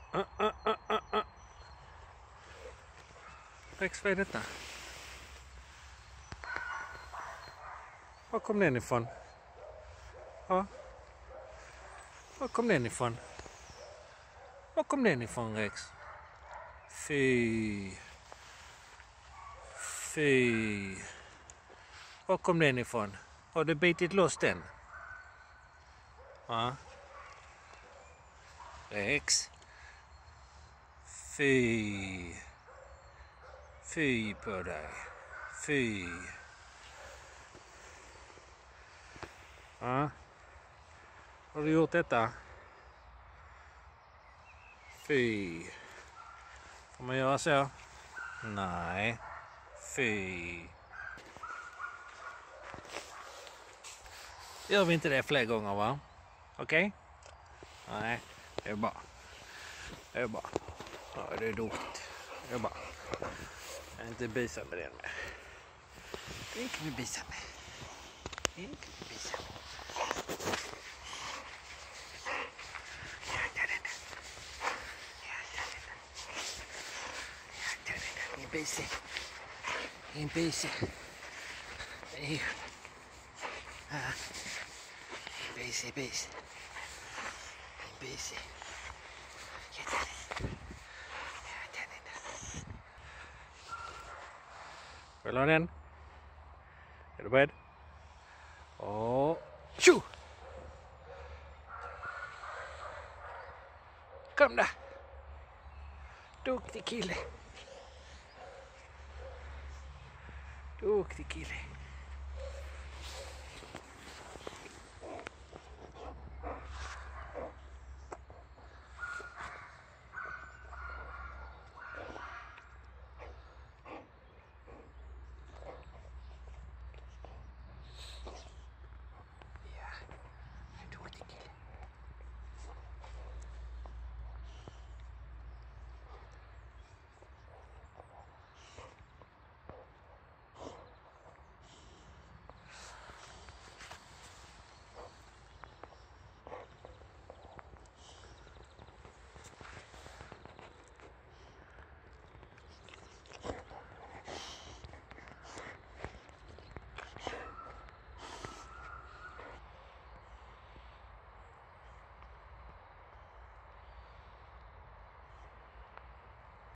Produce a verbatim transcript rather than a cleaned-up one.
Uh, uh, uh, uh, uh. Rex, vad är detta? Var kom den ifrån? Ja. Var kom den ifrån? Var kom den ifrån, Rex? Fy. Fy. Var kom den ifrån? Har du bitit loss den? Ja. Rex. Fy. Fy på dig. Fy. Ja. Har du gjort detta? Fy. Får man göra så? Nej. Fy. Gör vi inte det fler gånger, va? Okej? Okay? Nej, det är bra. Det är bra. Ja, det är dåligt. Det är bra. Jag är inte bisa med den med. Det kan vi bisa med. Det kan vi bisa med. Ja, ja, den. Ja, ja, den. Ja, ja, den. En bise. En bise. Ja. Bise, bise. Bise. Ja, den. Ja, den. Vill du ha den? Är du beredd? Och tjo! Kom då! Duktig kille! Duktig kille!